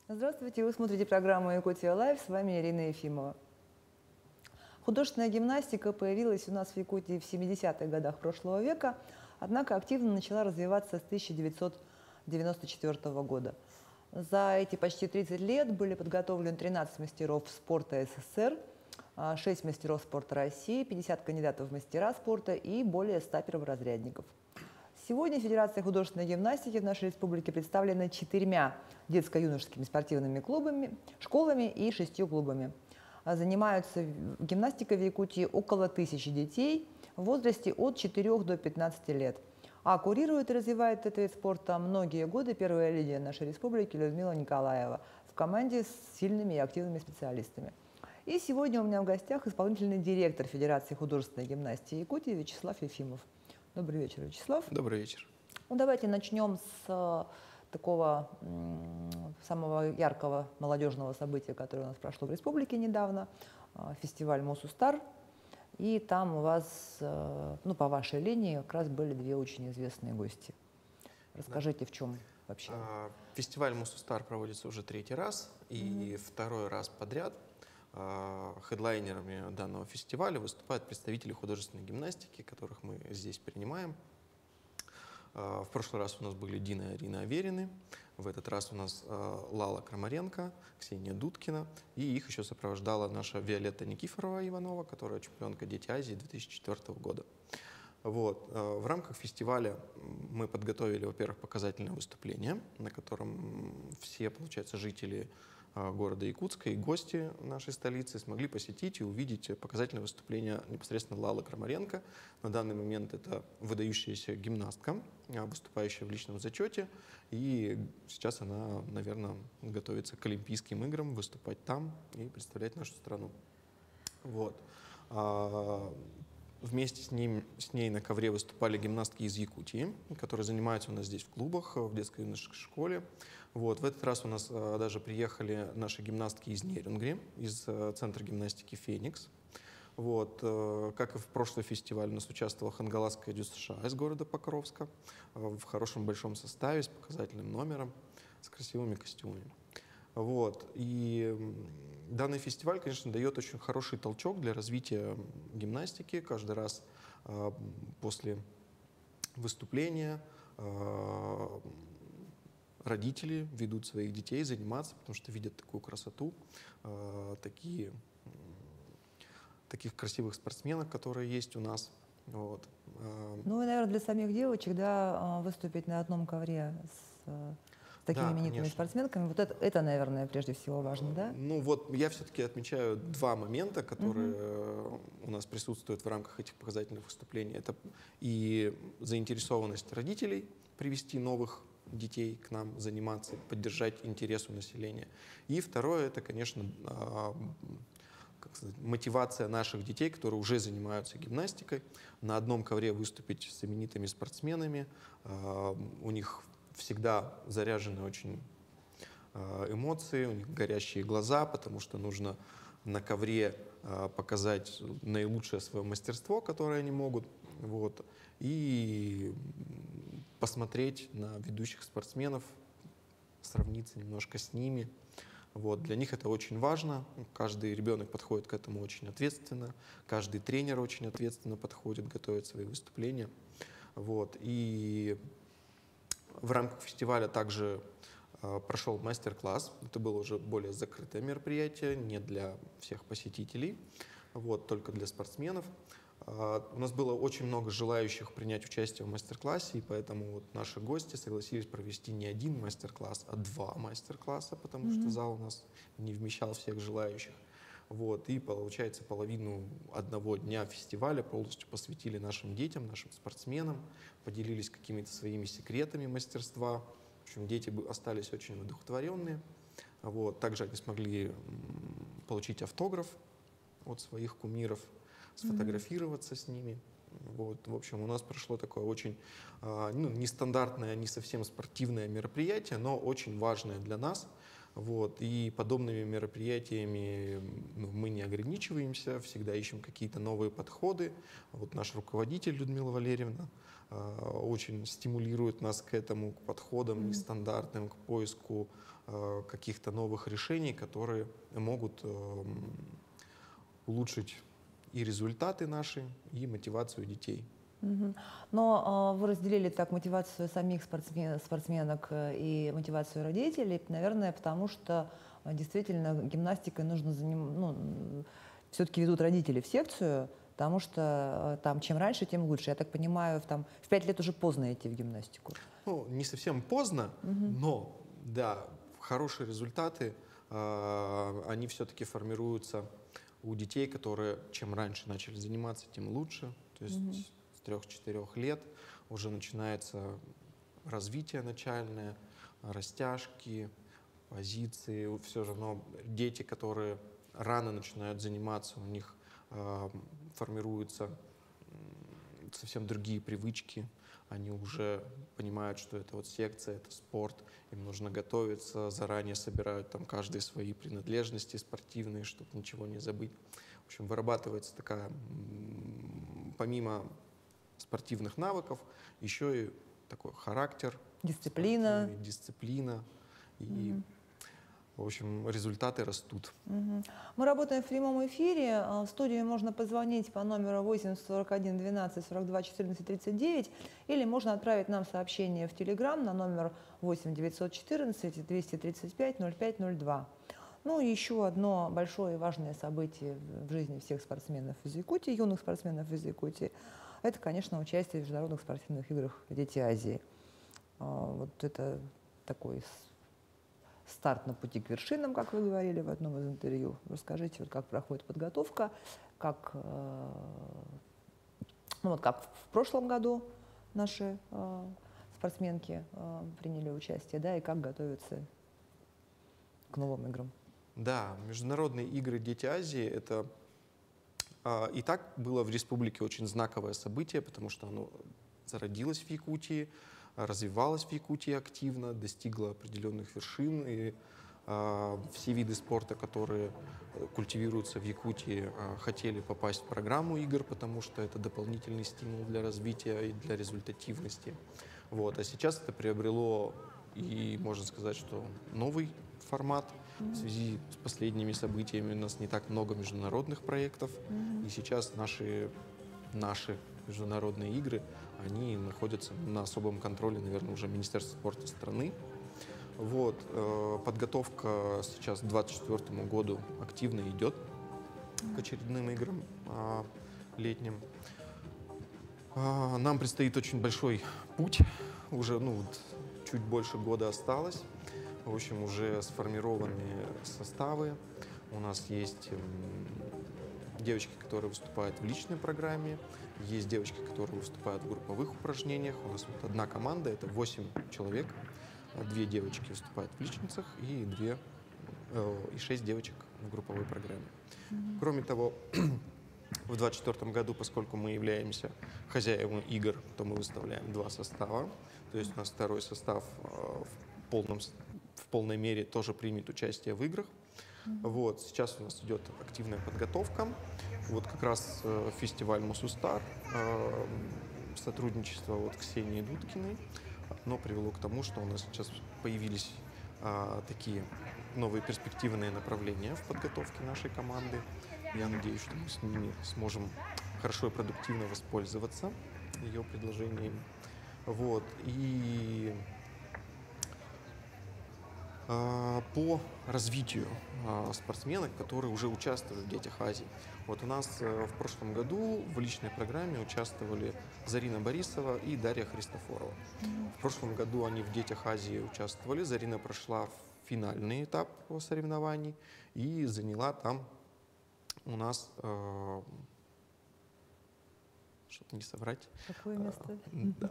Здравствуйте, вы смотрите программу «Якутия Лайв», с вами Ирина Ефимова. Художественная гимнастика появилась у нас в Якутии в 70-х годах прошлого века, однако активно начала развиваться с 1994 года. За эти почти 30 лет были подготовлены 13 мастеров спорта СССР, 6 мастеров спорта России, 50 кандидатов в мастера спорта и более 100 перворазрядников. Сегодня Федерация художественной гимнастики в нашей республике представлена 4 детско-юношескими спортивными клубами, школами и 6 клубами. Занимаются гимнастикой в Якутии около 1000 детей в возрасте от 4 до 15 лет. А курирует и развивает этот вид спорта многие годы первая леди нашей республики Людмила Николаева в команде с сильными и активными специалистами. И сегодня у меня в гостях исполнительный директор Федерации художественной гимнастики Якутии Вячеслав Ефимов. Добрый вечер, Вячеслав. Добрый вечер. Ну, давайте начнем с такого самого яркого молодежного события, которое у нас прошло в республике недавно, фестиваль Мосустар. И там у вас, ну, по вашей линии как раз были 2 очень известные гости. Расскажите, в чем вообще? Фестиваль Мосустар проводится уже 3-й раз, и 2-й раз подряд хедлайнерами данного фестиваля выступают представители художественной гимнастики, которых мы здесь принимаем. В прошлый раз у нас были Дина и Арина Аверины, в этот раз у нас Лала Крамаренко, Ксения Дудкина, и их еще сопровождала наша Виолетта Никифорова-Иванова, которая чемпионка «Дети Азии» 2004 года. Вот. В рамках фестиваля мы подготовили, во-первых, показательное выступление, на котором все, получается, жители города Якутска и гости нашей столицы смогли посетить и увидеть показательное выступление непосредственно Лалы Крамаренко. На данный момент это выдающаяся гимнастка, выступающая в личном зачете, и сейчас она, наверное, готовится к Олимпийским играм, выступать там и представлять нашу страну. Вот. Вместе с ней на ковре выступали гимнастки из Якутии, которые занимаются у нас здесь в клубах, в детско-юношеской школе. Вот. В этот раз у нас даже приехали наши гимнастки из Нерюнгри, из центра гимнастики «Феникс». Вот. Как и в прошлый фестиваль, у нас участвовала Хангаласская ДЮСШ из города Покровска в хорошем большом составе, с показательным номером, с красивыми костюмами. Вот. И данный фестиваль, конечно, дает очень хороший толчок для развития гимнастики. Каждый раз после выступления родители ведут своих детей заниматься, потому что видят такую красоту, таких красивых спортсменок, которые есть у нас. Вот. Ну и, наверное, для самих девочек, да, выступить на одном ковре с такими именитыми спортсменками, вот это, наверное, прежде всего важно, да? Ну вот я все-таки отмечаю 2 момента, которые у нас присутствуют в рамках этих показательных выступлений. Это и заинтересованность родителей привести новых детей к нам заниматься, поддержать интерес у населения. И второе, это, конечно, мотивация наших детей, которые уже занимаются гимнастикой, на одном ковре выступить с именитыми спортсменами. У них всегда заряжены очень эмоции, у них горящие глаза, потому что нужно на ковре показать наилучшее свое мастерство, которое они могут, вот, и посмотреть на ведущих спортсменов, сравниться немножко с ними. Вот. Для них это очень важно. Каждый ребенок подходит к этому очень ответственно, каждый тренер очень ответственно подходит, готовит свои выступления. Вот. И в рамках фестиваля также прошел мастер-класс. Это было уже более закрытое мероприятие, не для всех посетителей, вот, только для спортсменов. У нас было очень много желающих принять участие в мастер-классе, и поэтому вот наши гости согласились провести не 1 мастер-класс, а 2 мастер-класса, потому что зал у нас не вмещал всех желающих. Вот, и, получается, половину одного дня фестиваля полностью посвятили нашим детям, нашим спортсменам, поделились какими-то своими секретами мастерства. В общем, дети остались очень удовлетворенные. Вот. Также они смогли получить автограф от своих кумиров, сфотографироваться с ними. Вот. В общем, у нас прошло такое очень нестандартное, не совсем спортивное мероприятие, но очень важное для нас. Вот. И подобными мероприятиями мы не ограничиваемся, всегда ищем какие-то новые подходы. Вот наш руководитель Людмила Валерьевна очень стимулирует нас к этому, к подходам нестандартным, к поиску каких-то новых решений, которые могут улучшить и результаты наши, и мотивацию детей. Но вы разделили так мотивацию самих спортсменок и мотивацию родителей, наверное, потому что действительно гимнастикой нужно заниматься, все-таки ведут родители в секцию, потому что там чем раньше, тем лучше. Я так понимаю, в 5 лет уже поздно идти в гимнастику. Ну, не совсем поздно, но да, хорошие результаты, они все-таки формируются у детей, которые чем раньше начали заниматься, тем лучше. То есть с 3-4 лет уже начинается развитие начальное, растяжки, позиции. Все равно дети, которые рано начинают заниматься, у них формируются совсем другие привычки. Они уже понимают, что это вот секция, это спорт, им нужно готовиться, заранее собирают там каждые свои принадлежности спортивные, чтобы ничего не забыть. В общем, вырабатывается такая, помимо спортивных навыков, еще и такой характер, дисциплина. Дисциплина. И, в общем, результаты растут. Мы работаем в прямом эфире. В студию можно позвонить по номеру 841 12 42 14 39 или можно отправить нам сообщение в Телеграм на номер 8 914 235 05 02. Ну и еще одно большое и важное событие в жизни всех спортсменов из Якутии, юных спортсменов из Якутии, это, конечно, участие в международных спортивных играх «Дети Азии». Вот это такой старт на пути к вершинам, как вы говорили в одном из интервью. Расскажите, вот как проходит подготовка, как в прошлом году наши спортсменки приняли участие, да, и как готовятся к новым играм. Да, международные игры «Дети Азии» — это и так было в республике очень знаковое событие, потому что оно зародилось в Якутии, развивалось в Якутии активно, достигло определенных вершин, и все виды спорта, которые культивируются в Якутии, хотели попасть в программу игр, потому что это дополнительный стимул для развития и для результативности. Вот. А сейчас это приобрело, и можно сказать, что новый формат. В связи с последними событиями у нас не так много международных проектов, и сейчас наши международные игры, они находятся на особом контроле, наверное, уже Министерства спорта страны. Вот. Подготовка сейчас к 2024 году активно идет к очередным играм летним. Нам предстоит очень большой путь, уже чуть больше года осталось. В общем, уже сформированы составы. У нас есть девочки, которые выступают в личной программе, есть девочки, которые выступают в групповых упражнениях. У нас вот одна команда, это 8 человек. 2 девочки выступают в личницах и 6 девочек в групповой программе. Кроме того, в 2024 году, поскольку мы являемся хозяевами игр, то мы выставляем 2 состава. То есть у нас второй состав в полной мере тоже примет участие в играх. Вот, сейчас у нас идет активная подготовка. Вот как раз фестиваль Мусустар, сотрудничество Ксении Дудкиной, оно привело к тому, что у нас сейчас появились такие новые перспективные направления в подготовке нашей команды. Я надеюсь, что мы с ними сможем хорошо и продуктивно воспользоваться ее предложением. Вот. И по развитию спортсменок, которые уже участвуют в «Детях Азии. Вот у нас в прошлом году в личной программе участвовали Зарина Борисова и Дарья Христофорова. В прошлом году они в «Детях Азии» участвовали. Зарина прошла финальный этап соревнований и заняла там у нас, чтобы не соврать. Какое место? Да,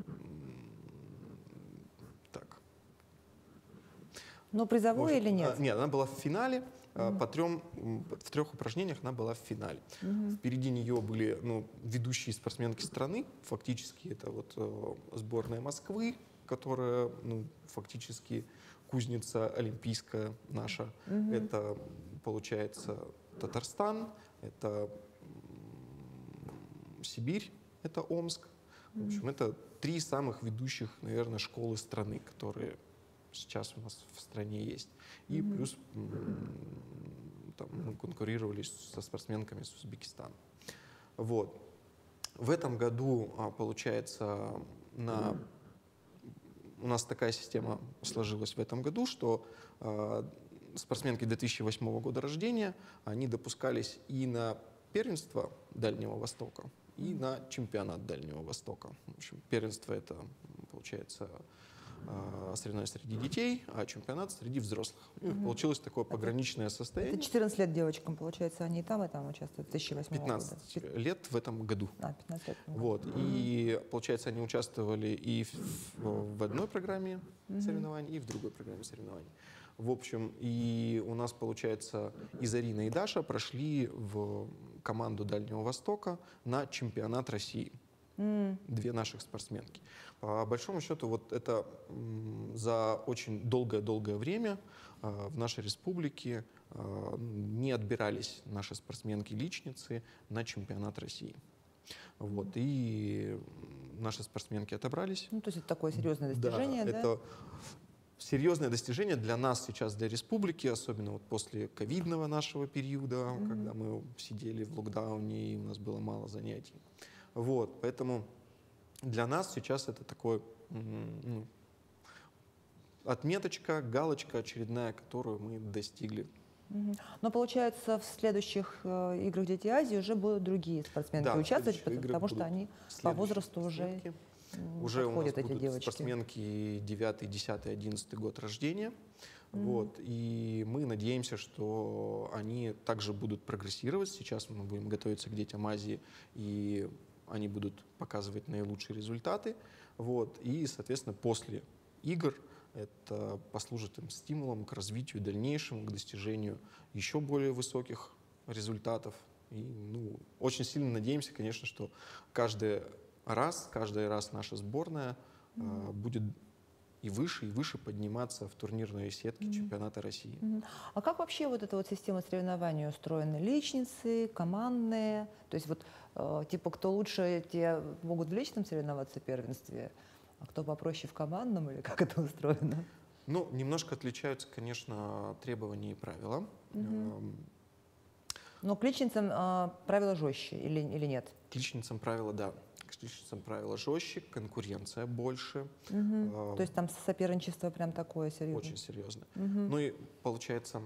Но призовое или нет? Нет, она была в финале. В 3 упражнениях она была в финале. Впереди нее были ведущие спортсменки страны. Фактически это сборная Москвы, которая фактически кузница олимпийская наша. Это, получается, Татарстан, это Сибирь, это Омск. В общем, это 3 самых ведущих, наверное, школы страны, которые сейчас у нас в стране есть. И плюс там, мы конкурировали со спортсменками с Узбекистана. Вот. В этом году, получается, у нас такая система сложилась в этом году, что спортсменки 2008 года рождения, они допускались и на первенство Дальнего Востока, и на чемпионат Дальнего Востока. В общем, первенство — это, получается, соревнования среди детей, а чемпионат среди взрослых. И получилось такое пограничное состояние. Это 14 лет девочкам, получается, они и там участвуют, 2008 15 года. лет в этом году. 15 лет. Вот. И, получается, они участвовали и в одной программе соревнований, и в другой программе соревнований. В общем, и у нас, получается, и Зарина, и Даша прошли в команду Дальнего Востока на чемпионат России. Две наших спортсменки. По большому счету, вот это за очень долгое-долгое время в нашей республике не отбирались наши спортсменки-личницы на чемпионат России. Вот. И наши спортсменки отобрались. Ну, то есть это такое серьезное достижение, да? Это серьезное достижение для нас сейчас, для республики, особенно вот после ковидного нашего периода, когда мы сидели в локдауне и у нас было мало занятий. Вот, поэтому для нас сейчас это такой отметочка, галочка очередная, которую мы достигли. Но получается, в следующих играх Дети Азии уже будут другие спортсменки участвовать, потому что они по возрасту уже подходят, эти девочки. Спортсменки 9, 10, 11 год рождения. Вот, и мы надеемся, что они также будут прогрессировать. Сейчас мы будем готовиться к Детям Азии, и они будут показывать наилучшие результаты. Вот, и, соответственно, после игр это послужит им стимулом к развитию дальнейшему, к достижению еще более высоких результатов. И очень сильно надеемся, конечно, что каждый раз наша сборная будет и выше подниматься в турнирные сетки чемпионата России. А как вообще вот эта вот система соревнований устроена? Личницы, командные? То есть вот типа кто лучше, те могут в личном соревноваться в первенстве, а кто попроще в командном, или как это устроено? Ну, немножко отличаются, конечно, требования и правила. Но к личницам правила жестче или нет? К личницам правила, да. К личницам правила жестче, конкуренция больше. То есть там соперничество прям такое серьезное? Очень серьезное. Ну и получается,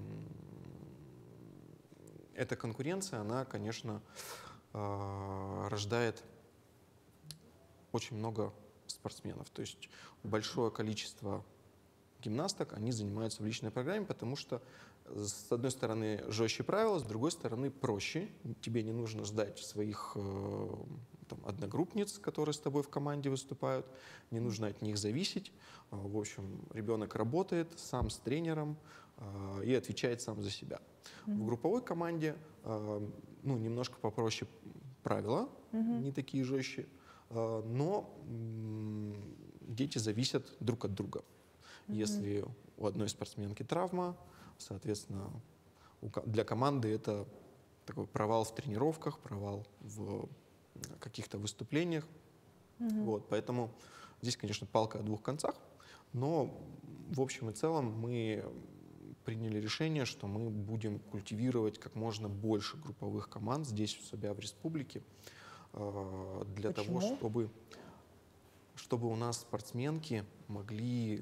эта конкуренция, она, конечно, рождает очень много спортсменов. То есть большое количество гимнасток, они занимаются в личной программе, потому что, с одной стороны, жестче правила, с другой стороны, проще. Тебе не нужно ждать своих одногруппниц, которые с тобой в команде выступают, не нужно от них зависеть. В общем, ребенок работает сам с тренером и отвечает сам за себя. В групповой команде немножко попроще правила, не такие жестче, но дети зависят друг от друга. Если у одной спортсменки травма, соответственно, для команды это такой провал в тренировках, провал в каких-то выступлениях. Вот, поэтому здесь, конечно, палка о двух концах, но в общем и целом мы приняли решение, что мы будем культивировать как можно больше групповых команд здесь у себя в республике, для того, чтобы у нас спортсменки могли,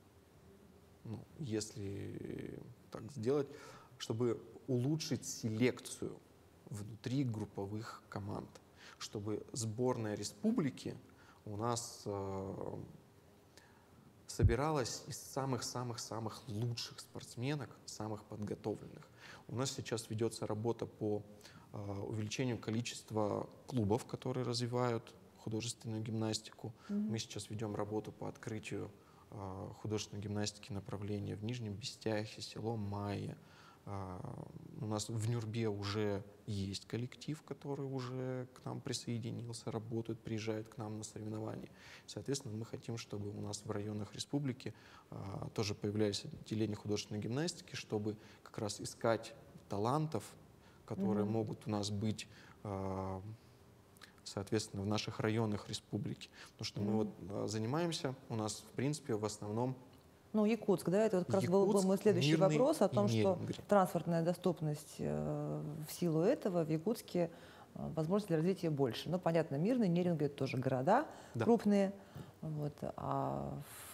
если так сделать, чтобы улучшить селекцию внутри групповых команд, чтобы сборная республики у нас собиралась из самых-самых-самых лучших спортсменок, самых подготовленных. У нас сейчас ведется работа по увеличению количества клубов, которые развивают художественную гимнастику. Мы сейчас ведем работу по открытию художественной гимнастики направления в Нижнем Бестяхе, село Майя. У нас в Нюрбе уже есть коллектив, который уже к нам присоединился, работает, приезжает к нам на соревнования. Соответственно, мы хотим, чтобы у нас в районах республики тоже появлялись отделения художественной гимнастики, чтобы как раз искать талантов, которые могут у нас быть, соответственно, в наших районах республики. Потому что мы вот занимаемся, у нас, в принципе, в основном Ну, Якутск, да, это вот как раз был Якутск, мой следующий Мирный вопрос о и том, что Нерюнгри. транспортная доступность в силу этого в Якутске возможностей для развития больше. Ну, понятно, Мирный, Нерюнгри — это тоже города Да. крупные, вот, а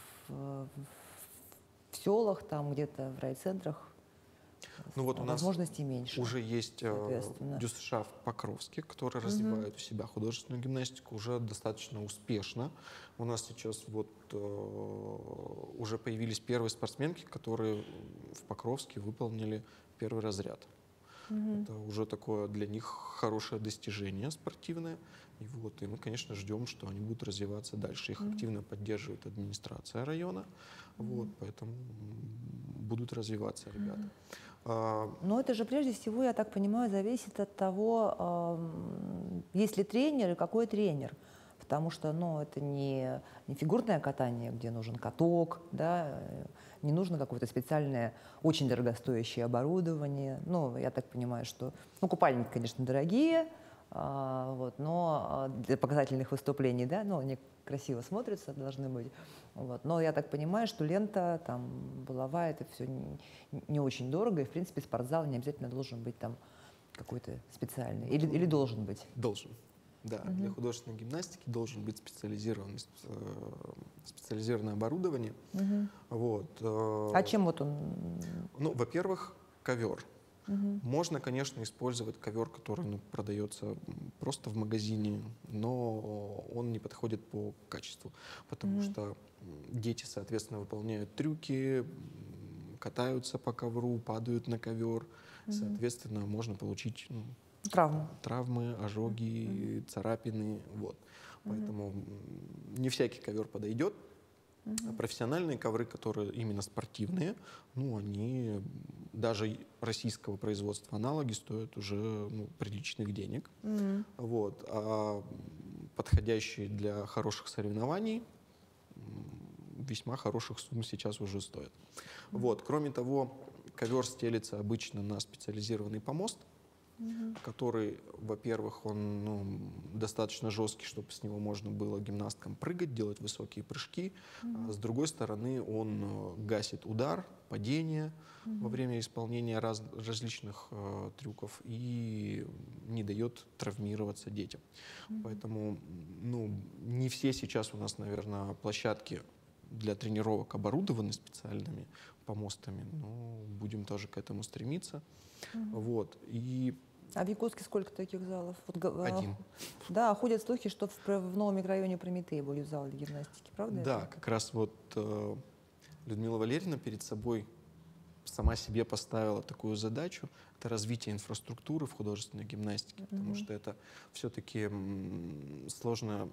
в селах, там где-то в райцентрах Ну вот у нас возможностей меньше. уже есть соответственно. ДЮСШ в Покровске, который развивает у себя художественную гимнастику уже достаточно успешно. У нас сейчас вот уже появились первые спортсменки, которые в Покровске выполнили первый разряд. Это уже такое для них хорошее достижение спортивное. И мы, конечно, ждем, что они будут развиваться дальше. Их активно поддерживает администрация района, поэтому будут развиваться ребята. Но это же прежде всего, я так понимаю, зависит от того, есть ли тренер и какой тренер. Потому что это не фигурное катание, где нужен каток, да, не нужно какое-то специальное, очень дорогостоящее оборудование. Ну, я так понимаю, что купальники, конечно, дорогие, но для показательных выступлений, да, они красиво смотрятся, должны быть. Но я так понимаю, что лента, там, булава — это все не очень дорого, и, в принципе, спортзал не обязательно должен быть там какой-то специальный. Или должен быть? Должен. Да, для художественной гимнастики должен быть специализированное оборудование. А чем вот он? Ну, во-первых, ковер. Можно, конечно, использовать ковер, который продается просто в магазине, но он не подходит по качеству, потому что дети, соответственно, выполняют трюки, катаются по ковру, падают на ковер. Соответственно, можно получить травмы, ожоги, царапины. Поэтому не всякий ковер подойдет. А профессиональные ковры, которые именно спортивные, они даже российского производства аналоги стоят уже приличных денег. А подходящие для хороших соревнований весьма хороших сумм сейчас уже стоят. Кроме того, ковер стелится обычно на специализированный помост, который, во-первых, он достаточно жесткий, чтобы с него можно было гимнасткам прыгать, делать высокие прыжки. А с другой стороны, он гасит удар, падение во время исполнения различных трюков и не дает травмироваться детям. Поэтому не все сейчас у нас, наверное, площадки для тренировок оборудованы специальными помостами, но будем тоже к этому стремиться. А в Якутске сколько таких залов? Один. Да, ходят слухи, что в новом микрорайоне Прометей будет зал для гимнастики, правда? Да, как раз Людмила Валерьевна перед собой сама себе поставила такую задачу — это развитие инфраструктуры в художественной гимнастике, потому что это все-таки сложная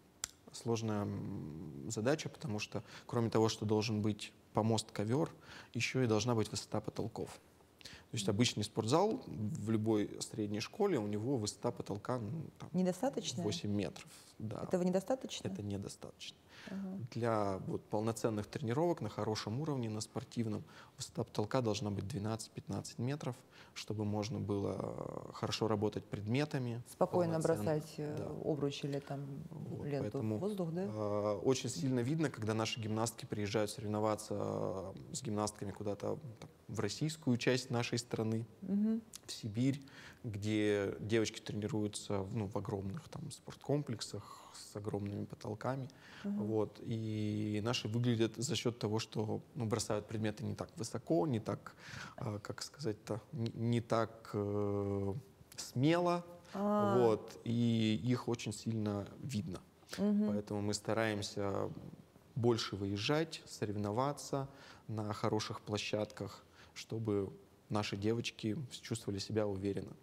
задача, потому что кроме того, что должен быть помост-ковер, еще и должна быть высота потолков. То есть обычный спортзал в любой средней школе, у него высота потолка недостаточно? 8 метров. Да. Этого недостаточно? Это недостаточно. Для полноценных тренировок на хорошем уровне, на спортивном, высота потолка должна быть 12-15 метров, чтобы можно было хорошо работать предметами. Спокойно бросать обруч или ленту Поэтому в воздух, да? Очень сильно видно, когда наши гимнастки приезжают соревноваться с гимнастками куда-то в российскую часть нашей страны, в Сибирь, где девочки тренируются в огромных спорткомплексах с огромными потолками. И наши выглядят за счет того, что бросают предметы не так высоко, не так, как сказать-то, не так смело, и их очень сильно видно. Поэтому мы стараемся больше выезжать, соревноваться на хороших площадках, чтобы наши девочки чувствовали себя уверенно.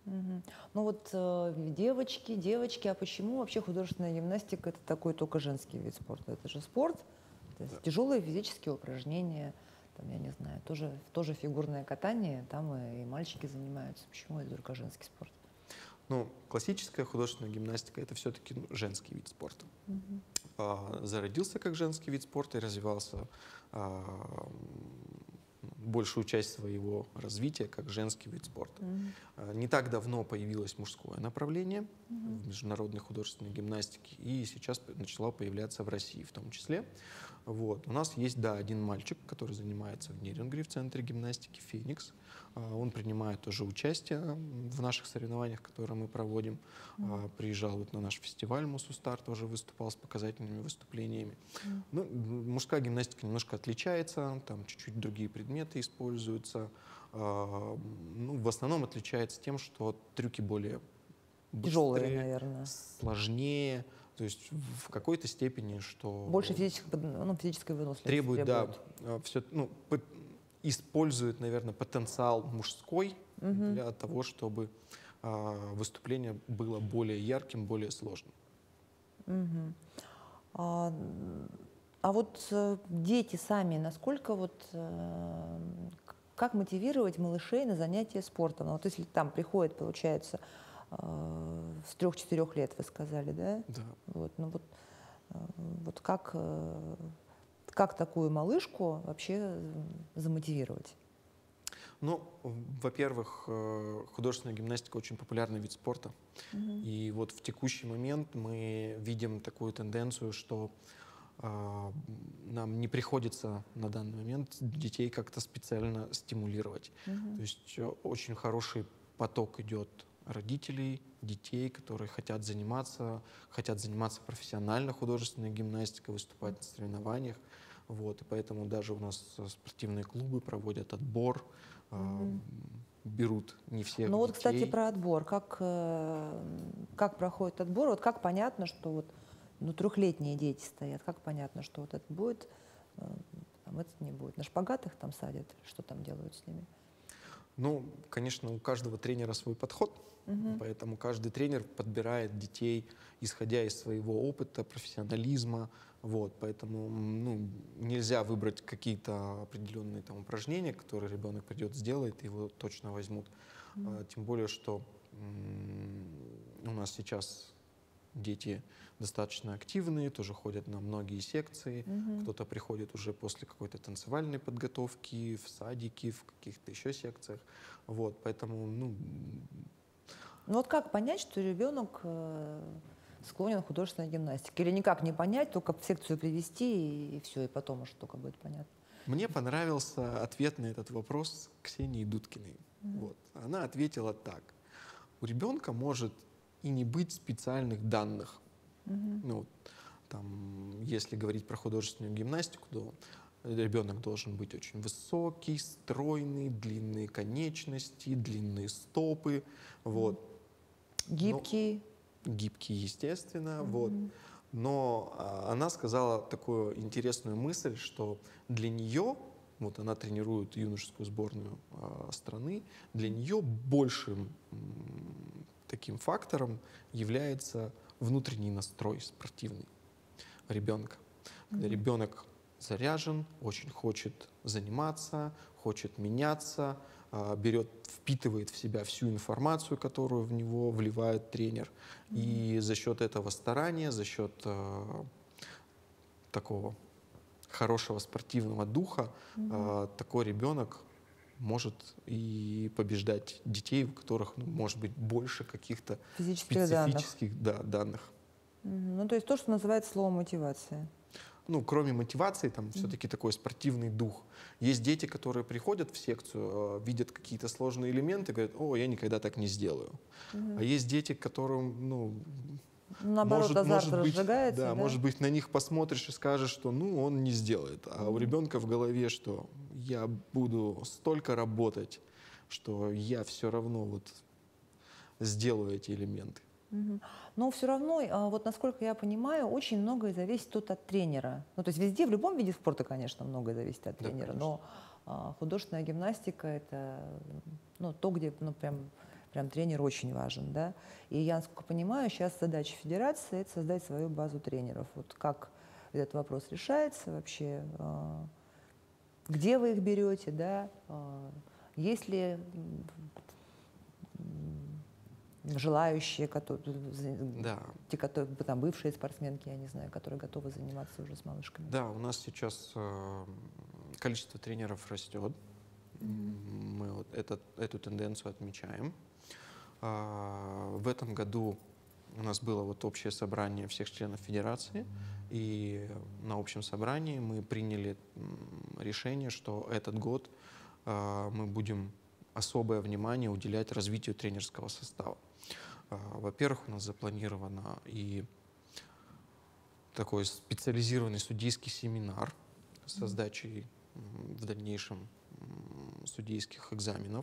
Девочки, а почему вообще художественная гимнастика — это такой только женский вид спорта? Это же спорт, это тяжелые физические упражнения, я не знаю, тоже фигурное катание, там и мальчики занимаются. Почему это только женский спорт? Классическая художественная гимнастика — это все-таки женский вид спорта. Зародился как женский вид спорта и развивался большую часть своего развития как женский вид спорта. Не так давно появилось мужское направление в международной художественной гимнастике, и сейчас начало появляться в России в том числе. Вот. У нас есть, да, один мальчик, который занимается в Нерюнгри, в центре гимнастики «Феникс». Он принимает тоже участие в наших соревнованиях, которые мы проводим. Приезжал вот на наш фестиваль «Мусустар», тоже выступал с показательными выступлениями. Ну, мужская гимнастика немножко отличается, там чуть-чуть другие предметы используются. Ну, в основном отличается тем, что трюки более Тяжелые, быстрее, наверное. сложнее. То есть в какой-то степени, что Больше физической выносливости требует, да, все, ну, использует, наверное, потенциал мужской для того, чтобы выступление было более ярким, более сложным. А вот дети сами, насколько вот, как мотивировать малышей на занятия спортом? Ну, вот если там приходит, получается, с 3-4 лет, вы сказали, да? Да. Вот, ну вот как такую малышку вообще замотивировать? Ну, во-первых, художественная гимнастика очень популярный вид спорта. И вот в текущий момент мы видим такую тенденцию, что нам не приходится на данный момент детей как-то специально стимулировать. То есть очень хороший поток идет родителей, детей, которые хотят заниматься профессионально художественной гимнастикой, выступать на соревнованиях. Вот, и поэтому даже у нас спортивные клубы проводят отбор, берут не всех Ну вот, детей. кстати, про отбор. Как проходит отбор? Вот как понятно, что вот, ну, 3-летние дети стоят, как понятно, что вот это будет, там, это не будет? На шпагатах там садят? Что там делают с ними? Ну, конечно, у каждого тренера свой подход, поэтому каждый тренер подбирает детей, исходя из своего опыта, профессионализма. Вот, поэтому нельзя выбрать какие-то определенные там упражнения, которые ребенок придет, сделает, и его точно возьмут. Тем более, что у нас сейчас дети достаточно активные, тоже ходят на многие секции. Кто-то приходит уже после какой-то танцевальной подготовки, в садике, в каких-то еще секциях. Вот, поэтому, Ну вот как понять, что ребенок склонен к художественной гимнастике? Или никак не понять, только в секцию привести и все, и потом уж только будет понятно? Мне понравился ответ на этот вопрос Ксении Дудкиной. Вот. Она ответила так. У ребенка может и не быть специальных данных. Ну, там, если говорить про художественную гимнастику, то ребенок должен быть очень высокий, стройный, длинные конечности, длинные стопы. Вот. Гибкий. Гибкий, естественно. Вот. Но она сказала такую интересную мысль, что для нее, вот она тренирует юношескую сборную страны, для нее большим таким фактором является внутренний настрой спортивный ребенка. Когда ребенок заряжен, очень хочет заниматься, хочет меняться, впитывает в себя всю информацию, которую в него вливает тренер. И за счет этого старания, за счет такого хорошего спортивного духа, такой ребенок может и побеждать детей, у которых, может быть, больше каких-то специфических данных. Ну, то есть то, что называется словом мотивация. Ну, кроме мотивации, там все-таки такой спортивный дух. Есть дети, которые приходят в секцию, видят какие-то сложные элементы, говорят: о, я никогда так не сделаю. А есть дети, которым, наоборот, азарт разжигается. Да, может быть, на них посмотришь и скажешь, что, он не сделает. А у ребенка в голове, что я буду столько работать, что я все равно вот сделаю эти элементы. Но все равно, вот насколько я понимаю, очень многое зависит тут от тренера. Ну, то есть везде, в любом виде спорта, конечно, многое зависит от тренера, но художественная гимнастика — это то, где прям тренер очень важен, да. И я, насколько понимаю, сейчас задача федерации — это создать свою базу тренеров. Вот как этот вопрос решается вообще, где вы их берете, да, есть ли желающие, те, которые там бывшие спортсменки, я не знаю, которые готовы заниматься уже с малышками? Да, у нас сейчас количество тренеров растет. Мы вот эту тенденцию отмечаем. В этом году у нас было вот общее собрание всех членов федерации, и на общем собрании мы приняли решение, что этот год мы будем особое внимание уделять развитию тренерского состава. Во-первых, у нас запланировано и такой специализированный судейский семинар с сдачей в дальнейшем судейских экзаменов.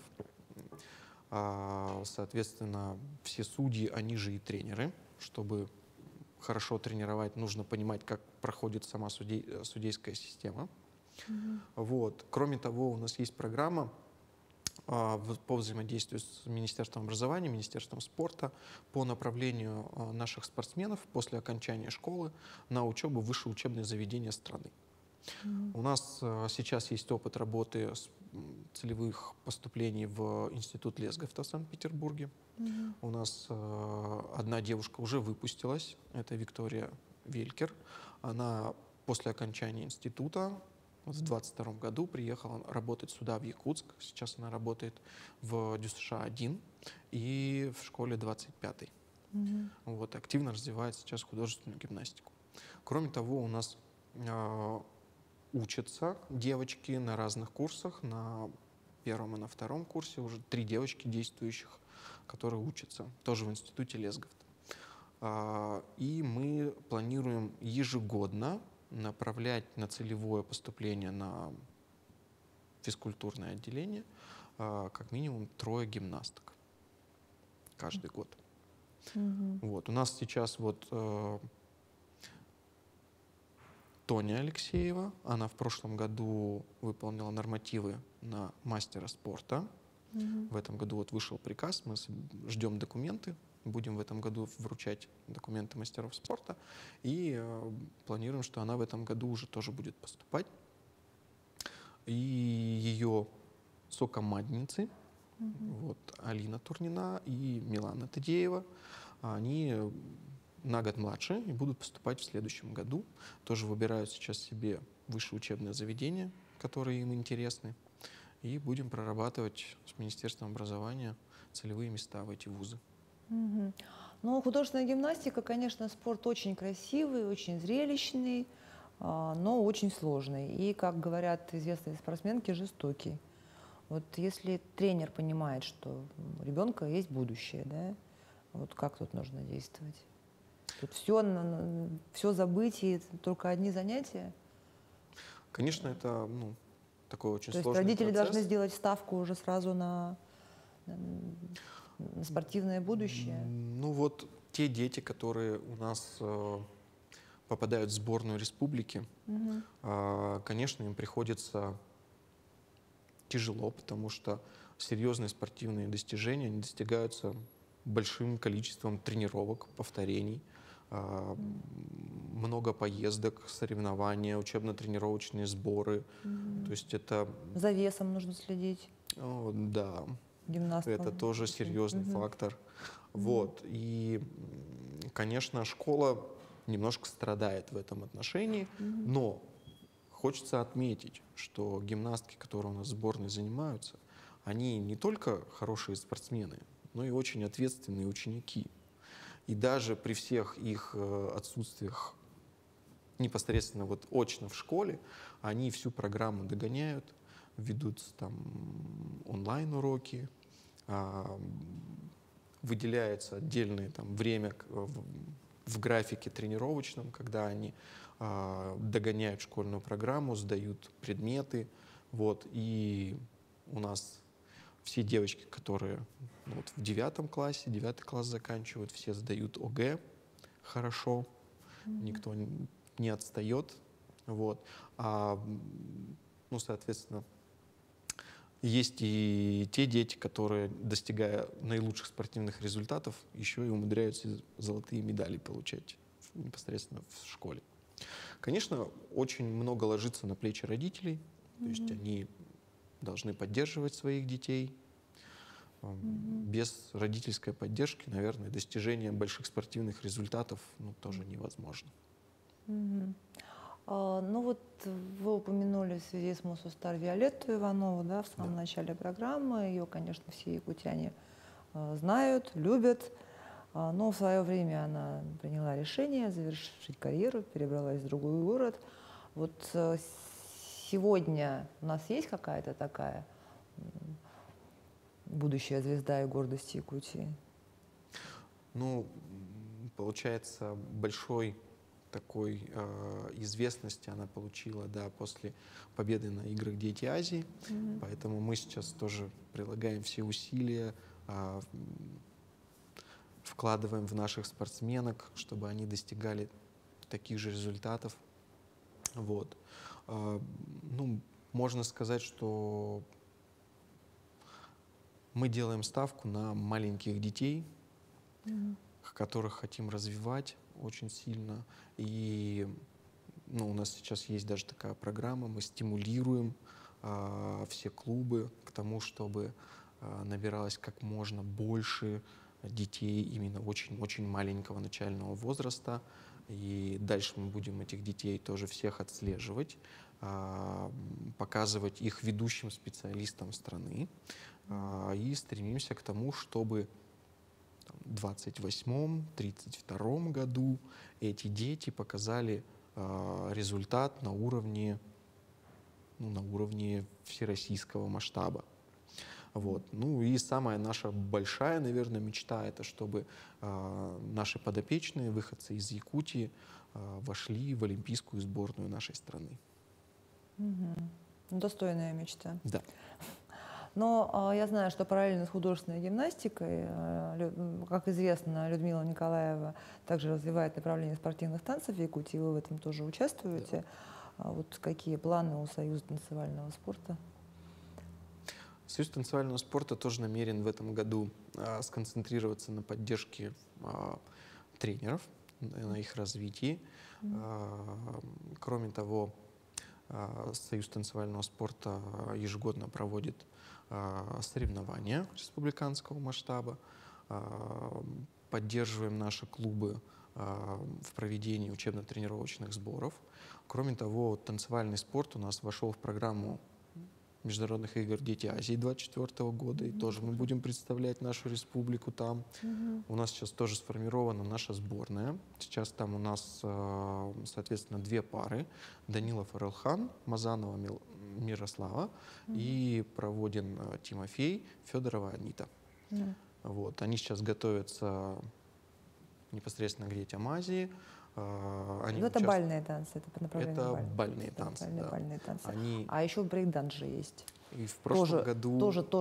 Соответственно, все судьи, они же и тренеры. Чтобы хорошо тренировать, нужно понимать, как проходит сама судейская система. Вот. Кроме того, у нас есть программа по взаимодействию с Министерством образования, Министерством спорта по направлению наших спортсменов после окончания школы на учебу в высшие учебные заведения страны. У нас сейчас есть опыт работы целевых поступлений в Институт Лесгофта в Санкт-Петербурге. У нас одна девушка уже выпустилась, это Виктория Велькер. Она после окончания института в 2022 году приехала работать сюда, в Якутск. Сейчас она работает в ДЮСШ-1 и в школе 25-й. Вот, активно развивает сейчас художественную гимнастику. Кроме того, у нас учатся девочки на разных курсах. На первом и на втором курсе уже 3 девочки действующих, которые учатся, тоже в Институте Лесгофта. И мы планируем ежегодно направлять на целевое поступление на физкультурное отделение как минимум 3 гимнасток каждый год. Вот. У нас сейчас вот Тоня Алексеева, она в прошлом году выполнила нормативы на мастера спорта. В этом году вот вышел приказ, мы ждем документы, будем в этом году вручать документы мастеров спорта и планируем, что она в этом году уже тоже будет поступать. И ее сокомандницы, вот, Алина Турнина и Милана Тадеева, они на год младше и будут поступать в следующем году. Тоже выбирают сейчас себе высшее учебное заведение, которые им интересны. И будем прорабатывать с Министерством образования целевые места в эти вузы. Ну, художественная гимнастика, конечно, спорт очень красивый, очень зрелищный, но очень сложный. И, как говорят известные спортсменки, жестокий. Вот если тренер понимает, что у ребенка есть будущее, да, вот как тут нужно действовать? Тут все забыть и только одни занятия? Конечно, это такой очень То есть сложный родители процесс. должны сделать ставку уже сразу на спортивное будущее? Ну вот те дети, которые у нас попадают в сборную республики, конечно, им приходится тяжело, потому что серьезные спортивные достижения они достигаются большим количеством тренировок, повторений, много поездок, соревнования, учебно-тренировочные сборы. То есть это... За весом нужно следить. Да, Гимнасткам. это тоже серьезный фактор. Вот. И, конечно, школа немножко страдает в этом отношении, но хочется отметить, что гимнастки, которые у нас в сборной занимаются, они не только хорошие спортсмены, но и очень ответственные ученики. И даже при всех их отсутствиях непосредственно вот очно в школе, они всю программу догоняют, ведут там онлайн-уроки, выделяется отдельное там время в графике тренировочном, когда они догоняют школьную программу, сдают предметы. Вот. И у нас все девочки, которые вот в 9 классе, 9 класс заканчивают, все сдают ОГЭ хорошо, никто не отстает. Вот. Соответственно, есть и те дети, которые, достигая наилучших спортивных результатов, еще и умудряются золотые медали получать непосредственно в школе. Конечно, очень много ложится на плечи родителей, то есть они должны поддерживать своих детей. Без родительской поддержки, наверное, достижение больших спортивных результатов тоже невозможно. Ну вот вы упомянули в связи с Мосустар Виолетту Иванову, да, в самом начале программы. Ее, конечно, все якутяне знают, любят. Но в свое время она приняла решение завершить карьеру, перебралась в другой город. Вот сегодня у нас есть какая-то такая будущая звезда и гордость Якутии? Ну, получается, большой такой известности она получила, да, после победы на Играх Дети Азии. Поэтому мы сейчас тоже прилагаем все усилия, вкладываем в наших спортсменок, чтобы они достигали таких же результатов. Вот. Ну, можно сказать, что мы делаем ставку на маленьких детей, которых хотим развивать очень сильно. И ну, у нас сейчас есть даже такая программа, мы стимулируем все клубы к тому, чтобы набиралось как можно больше детей именно очень маленького начального возраста. И дальше мы будем этих детей тоже всех отслеживать, показывать их ведущим специалистам страны. И стремимся к тому, чтобы в 2028-2032 году эти дети показали результат на уровне всероссийского масштаба. Вот. Ну и самая наша большая, наверное, мечта — это чтобы наши подопечные, выходцы из Якутии, вошли в олимпийскую сборную нашей страны. Достойная мечта. Да. Но я знаю, что параллельно с художественной гимнастикой, как известно, Людмила Николаева также развивает направление спортивных танцев в Якутии, вы в этом тоже участвуете. Да. Вот какие планы у Союза танцевального спорта? Союз танцевального спорта тоже намерен в этом году сконцентрироваться на поддержке тренеров, на их развитии. Кроме того, Союз танцевального спорта ежегодно проводит соревнования республиканского масштаба, поддерживаем наши клубы в проведении учебно-тренировочных сборов. Кроме того, танцевальный спорт у нас вошел в программу Международных игр Дети Азии 2024 года, и тоже мы будем представлять нашу республику там. У нас сейчас тоже сформирована наша сборная. Сейчас там у нас, соответственно, две пары. Данилов Орелхан, Мазанова Мирослава и Проводин Тимофей, Федорова Анита. Вот. Они сейчас готовятся непосредственно к детям Азии. Это бальные танцы, это по направлению это бальные танцы. Да. Бальные танцы. Они... А еще брейк-данс же есть. И в прошлом году...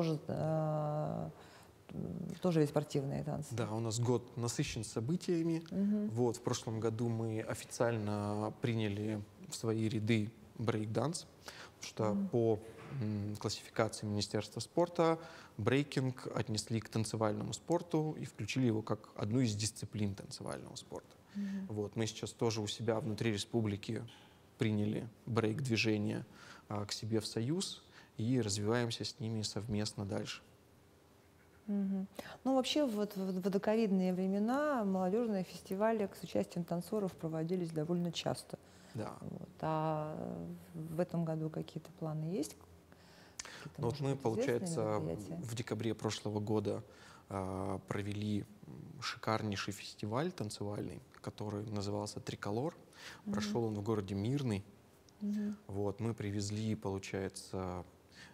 Тоже есть спортивные танцы. Да, у нас год насыщен событиями. Вот, в прошлом году мы официально приняли в свои ряды брейк-данс, потому что по классификации Министерства спорта брейкинг отнесли к танцевальному спорту и включили его как одну из дисциплин танцевального спорта. Вот, мы сейчас тоже у себя внутри республики приняли брейк-движение к себе в союз и развиваемся с ними совместно дальше. Ну, вообще, вот в доковидные времена молодежные фестивали с участием танцоров проводились довольно часто. Да. Вот. А в этом году какие-то планы есть? Ну, вот мы, получается, в декабре прошлого года провели шикарнейший фестиваль танцевальный, который назывался «Триколор». Прошел он в городе Мирный. Вот, мы привезли, получается,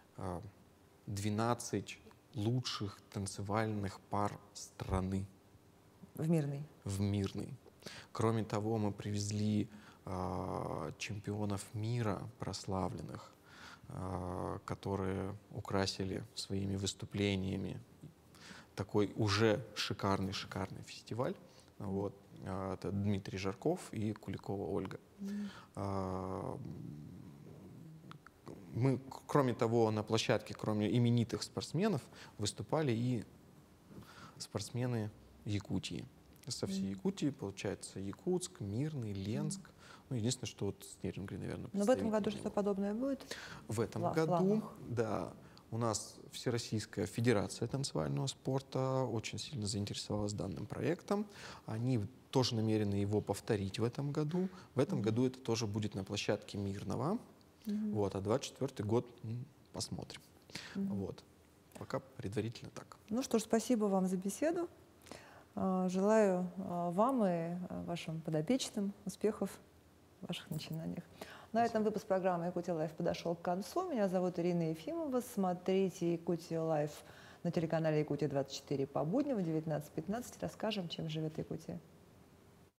12 лучших танцевальных пар страны. В Мирный? В Мирный. Кроме того, мы привезли чемпионов мира прославленных, которые украсили своими выступлениями такой уже шикарный фестиваль. Вот. Это Дмитрий Жарков и Куликова Ольга. Мы, кроме того, на площадке, кроме именитых спортсменов, выступали и спортсмены Якутии. Со всей Якутии, получается, Якутск, Мирный, Ленск. Ну, единственное, что вот Снежинг, наверное, но в этом году что-то подобное будет? В этом году, да, У нас Всероссийская федерация танцевального спорта очень сильно заинтересовалась данным проектом. Они тоже намерены его повторить в этом году. В этом году это тоже будет на площадке Мирного. Вот, а 24-й год посмотрим. Вот. Пока предварительно так. Ну что ж, спасибо вам за беседу. Желаю вам и вашим подопечным успехов в ваших начинаниях. На этом выпуск программы «Якутия Лайф» подошел к концу. Меня зовут Ирина Ефимова. Смотрите «Якутия Лайф» на телеканале «Якутия 24» по будням в 19:15. Расскажем, чем живет Якутия.